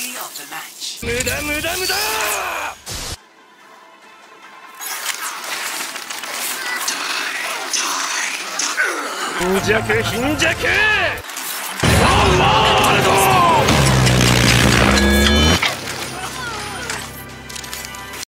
無駄無駄無駄。貧弱貧弱。ワールド